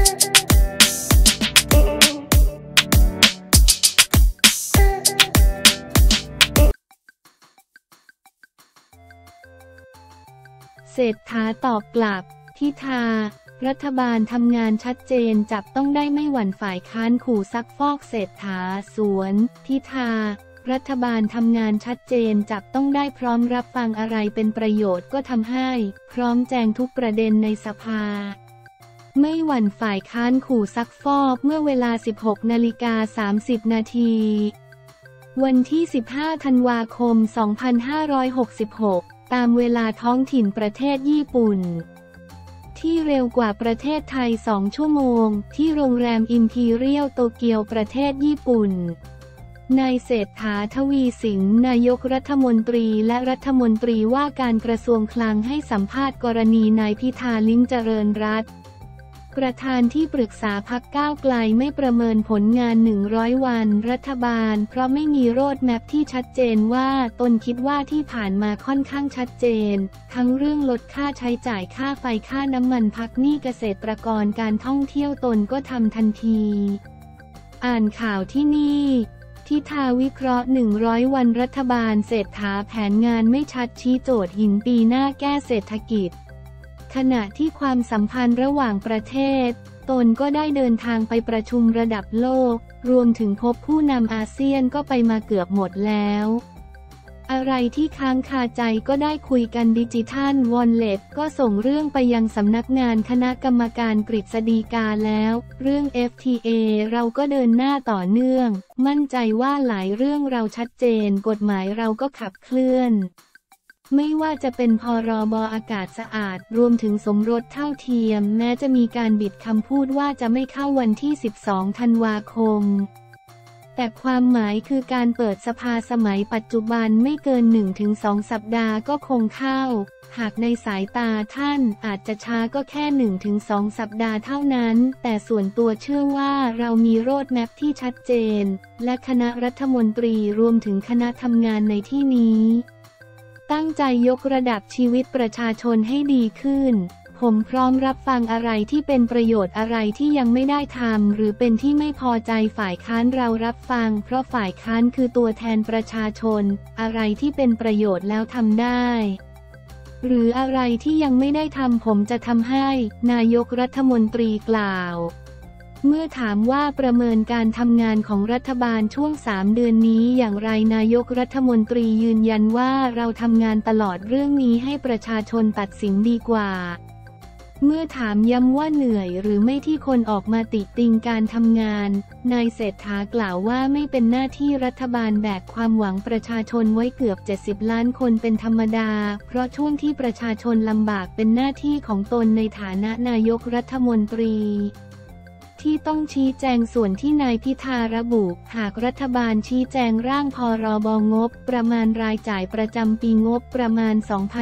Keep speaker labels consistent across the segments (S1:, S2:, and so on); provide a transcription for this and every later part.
S1: เศรษฐาตอบกลับพิธารัฐบาลทำงานชัดเจนจับต้องได้ไม่หวั่นฝ่ายค้านขู่ซักฟอกเศรษฐาสวนพิธารัฐบาลทำงานชัดเจนจับต้องได้พร้อมรับฟังอะไรเป็นประโยชน์ก็ทำให้พร้อมแจงทุกประเด็นในสภาไม่หวั่นฝ่ายค้านขู่ซักฟอกเมื่อเวลา 16:30 นาทีวันที่ 15 ธันวาคม 2566 ตามเวลาท้องถิ่นประเทศญี่ปุ่นที่เร็วกว่าประเทศไทย2 ชั่วโมงที่โรงแรมอิมพีเรียลโตเกียวประเทศญี่ปุ่นนายเศรษฐา ทวีสินนายกรัฐมนตรีและรัฐมนตรีว่าการกระทรวงคลังให้สัมภาษณ์กรณีนายพิธา ลิ้มเจริญรัตน์ประธานที่ปรึกษาพรรคก้าวไกลไม่ประเมินผลงาน100 วันรัฐบาลเพราะไม่มีโรดแมพที่ชัดเจนว่าตนคิดว่าที่ผ่านมาค่อนข้างชัดเจนทั้งเรื่องลดค่าใช้จ่ายค่าไฟค่าน้ำมันพักหนี้เกษตรกรการท่องเที่ยวตนก็ทำทันทีอ่านข่าวที่นี่พิธาวิเคราะห์100 วันรัฐบาลเศรษฐาแผนงานไม่ชัดชี้โจทย์หินปีหน้าแก้เศรษฐกิจขณะที่ความสัมพันธ์ระหว่างประเทศตนก็ได้เดินทางไปประชุมระดับโลกรวมถึงพบผู้นำอาเซียนก็ไปมาเกือบหมดแล้วอะไรที่ค้างคาใจก็ได้คุยกันดิจิทัลวอลเล็ตก็ส่งเรื่องไปยังสำนักงานคณะกรรมการกฤษฎีกาแล้วเรื่อง FTA เราก็เดินหน้าต่อเนื่องมั่นใจว่าหลายเรื่องเราชัดเจนกฎหมายเราก็ขับเคลื่อนไม่ว่าจะเป็นพรบ.อากาศสะอาดรวมถึงสมรสเท่าเทียมแม้จะมีการบิดคำพูดว่าจะไม่เข้าวันที่ 12 ธันวาคมแต่ความหมายคือการเปิดสภาสมัยปัจจุบันไม่เกิน 1-2 สัปดาห์ก็คงเข้าหากในสายตาท่านอาจจะช้าก็แค่ 1-2 สัปดาห์เท่านั้นแต่ส่วนตัวเชื่อว่าเรามีโรดแมพที่ชัดเจนและคณะรัฐมนตรีรวมถึงคณะทำงานในที่นี้ตั้งใจยกระดับชีวิตประชาชนให้ดีขึ้นผมพร้อมรับฟังอะไรที่เป็นประโยชน์อะไรที่ยังไม่ได้ทำหรือเป็นที่ไม่พอใจฝ่ายค้านเรารับฟังเพราะฝ่ายค้านคือตัวแทนประชาชนอะไรที่เป็นประโยชน์แล้วทำได้หรืออะไรที่ยังไม่ได้ทำผมจะทำให้นายกรัฐมนตรีกล่าวเมื่อถามว่าประเมินการทำงานของรัฐบาลช่วง3 เดือนนี้อย่างไรนายกรัฐมนตรียืนยันว่าเราทำงานตลอดเรื่องนี้ให้ประชาชนตัดสินดีกว่าเมื่อถามย้ำว่าเหนื่อยหรือไม่ที่คนออกมาติติงการทำงานนายเศรษฐากล่าวว่าไม่เป็นหน้าที่รัฐบาลแบกความหวังประชาชนไว้เกือบ70 ล้านคนเป็นธรรมดาเพราะช่วงที่ประชาชนลำบากเป็นหน้าที่ของตนในฐานะนายกรัฐมนตรีที่ต้องชี้แจงส่วนที่นายพิธาระบุหากรัฐบาลชี้แจงร่างพรบ.งบประมาณรายจ่ายประจำปีงบประมาณ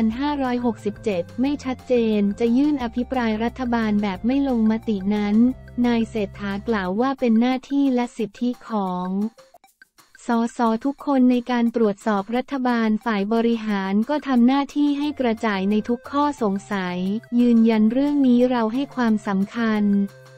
S1: 2567 ไม่ชัดเจนจะยื่นอภิปรายรัฐบาลแบบไม่ลงมตินั้นนายเศรษฐากล่าวว่าเป็นหน้าที่และสิทธิของส.ส.ทุกคนในการตรวจสอบรัฐบาลฝ่ายบริหารก็ทำหน้าที่ให้กระจ่ายในทุกข้อสงสัยยืนยันเรื่องนี้เราให้ความสำคัญ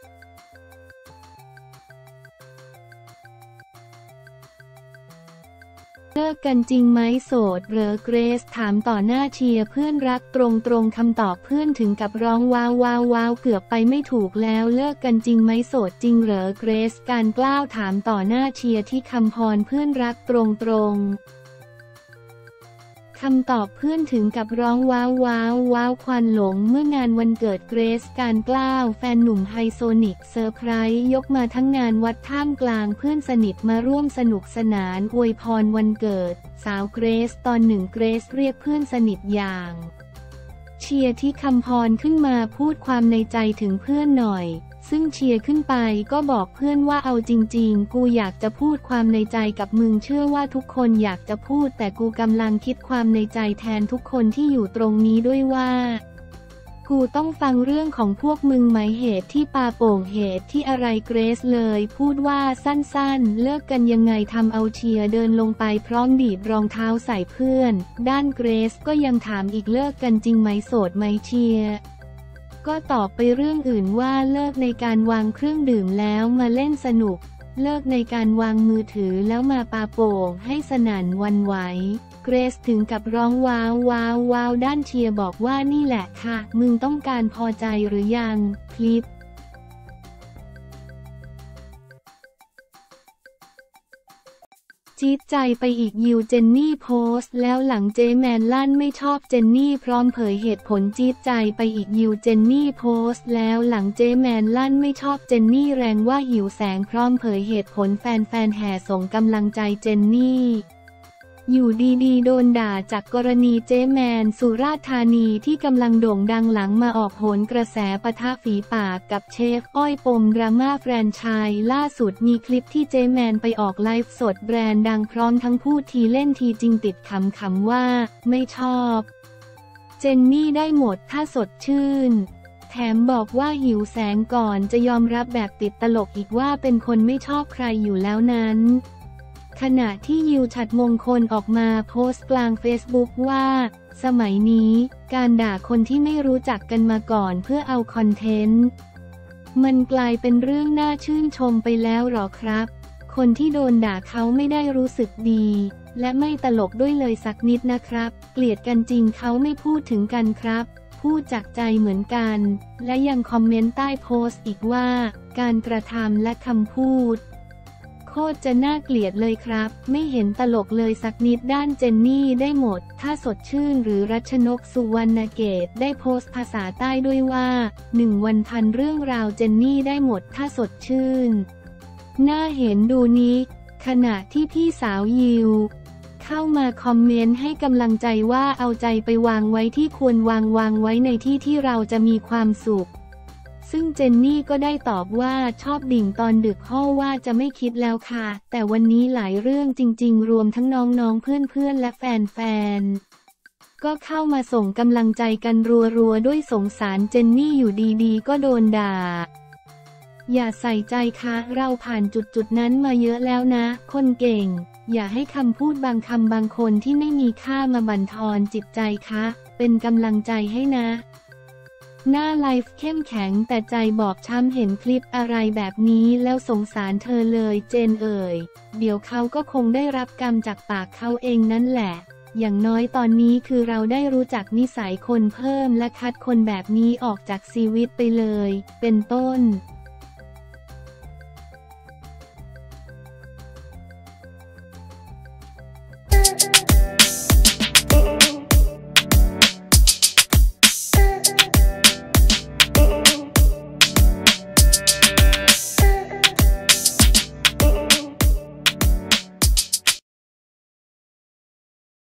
S1: เลิกกันจริงไหมโสดเหรอเกรซถามต่อหน้าเชียร์เพื่อนรักตรงคำตอบเพื่อนถึงกับร้องว้าวเกือบไปไม่ถูกแล้วเลิกกันจริงไหมโสดจริงเหรอเกรซการกล้าวถามต่อหน้าเชียร์ที่คำพรเพื่อนรักตรงคำตอบเพื่อนถึงกับร้องว้าวควันหลงเมื่องานวันเกิดเกรซการกล้าวแฟนหนุ่มไฮโซนิกเซอร์ไพรส์ยกมาทั้งงานวัดท่ามกลางเพื่อนสนิทมาร่วมสนุกสนานอวยพรวันเกิดสาวเกรซตอนหนึ่งเกรซเรียกเพื่อนสนิทอย่างเชียร์ที่คำพรขึ้นมาพูดความในใจถึงเพื่อนหน่อยซึ่งเชียร์ขึ้นไปก็บอกเพื่อนว่าเอาจริงๆกูอยากจะพูดความในใจกับมึงเชื่อว่าทุกคนอยากจะพูดแต่กูกำลังคิดความในใจแทนทุกคนที่อยู่ตรงนี้ด้วยว่ากูต้องฟังเรื่องของพวกมึงไหมเหตุที่ปาโป่งเหตุที่อะไรเกรซเลยพูดว่าสั้นๆเลิกกันยังไงทำเอาเชียร์เดินลงไปพร้อมดีดรองเท้าใส่เพื่อนด้านเกรซก็ยังถามอีกเลิกกันจริงไหมโสดไหมเชียร์ก็ก็ตอบไปเรื่องอื่นว่าเลิกในการวางเครื่องดื่มแล้วมาเล่นสนุกเลิกในการวางมือถือแล้วมาปาโป่งให้สนั่นหวั่นไหวเกรซถึงกับร้องว้าวว้าวว้าวด้านเชียร์บอกว่านี่แหละค่ะมึงต้องการพอใจหรือยังคลิปจี๊ดใจไปอีกยิวเจนนี่โพสต์แล้วหลังเจแมนลั่นไม่ชอบเจนนี่พร้อมเผยเหตุผลจี๊ดใจไปอีกยิวเจนนี่โพสต์แล้วหลังเจแมนลั่นไม่ชอบเจนนี่แรงว่าหิวแสงพร้อมเผยเหตุผลแฟนๆแห่ส่งกำลังใจเจนนี่อยู่ดีๆโดนด่าจากกรณีเจแมนสุราษฎร์ธานีที่กำลังโด่งดังหลังมาออกโหนกระแสปะทะฝีปากกับเชฟอ้อยปมดราม่าแฟรนไชส์ล่าสุดมีคลิปที่เจแมนไปออกไลฟ์สดแบรนด์ดังพร้อมทั้งพูดทีเล่นทีจริงติดขำๆว่าไม่ชอบเจนนี่ได้หมดถ้าสดชื่นแถมบอกว่าหิวแสงก่อนจะยอมรับแบบติดตลกอีกว่าเป็นคนไม่ชอบใครอยู่แล้วนั้นขณะที่ยิวฉัตรมงคลออกมาโพสต์กลางเฟซบุ๊กว่าสมัยนี้การด่าคนที่ไม่รู้จักกันมาก่อนเพื่อเอาคอนเทนต์มันกลายเป็นเรื่องน่าชื่นชมไปแล้วหรอครับคนที่โดนด่าเขาไม่ได้รู้สึกดีและไม่ตลกด้วยเลยสักนิดนะครับเกลียดกันจริงเขาไม่พูดถึงกันครับพูดจากใจเหมือนกันและยังคอมเมนต์ใต้โพสต์อีกว่าการกระทำและคำพูดโคตรจะน่าเกลียดเลยครับไม่เห็นตลกเลยสักนิดด้านเจนนี่ได้หมดถ้าสดชื่นหรือรัชนกสุวรรณเกตได้โพสต์ภาษาใต้ด้วยว่า1 วันพันเรื่องราวเจนนี่ได้หมดถ้าสดชื่นน่าเห็นดูนี้ขณะที่พี่สาวยิวเข้ามาคอมเมนต์ให้กำลังใจว่าเอาใจไปวางไว้ที่ควรวางไว้ในที่ที่เราจะมีความสุขซึ่งเจนนี่ก็ได้ตอบว่าชอบดิ่งตอนดึกห้อว่าจะไม่คิดแล้วค่ะแต่วันนี้หลายเรื่องจริงๆรวมทั้งน้องๆเพื่อนๆและแฟนๆก็เข้ามาส่งกำลังใจกันรัวๆด้วยสงสารเจนนี่อยู่ดีๆก็โดนด่าอย่าใส่ใจค่ะเราผ่านจุดนั้นมาเยอะแล้วนะคนเก่งอย่าให้คำพูดบางคำบางคนที่ไม่มีค่ามาบั่นทอนจิตใจคะเป็นกำลังใจให้นะหน้าไลฟ์เข้มแข็งแต่ใจบอบช้ำเห็นคลิปอะไรแบบนี้แล้วสงสารเธอเลยเจนเอ่ยเดี๋ยวเขาก็คงได้รับกรรมจากปากเขาเองนั่นแหละอย่างน้อยตอนนี้คือเราได้รู้จักนิสัยคนเพิ่มและคัดคนแบบนี้ออกจากชีวิตไปเลยเป็นต้น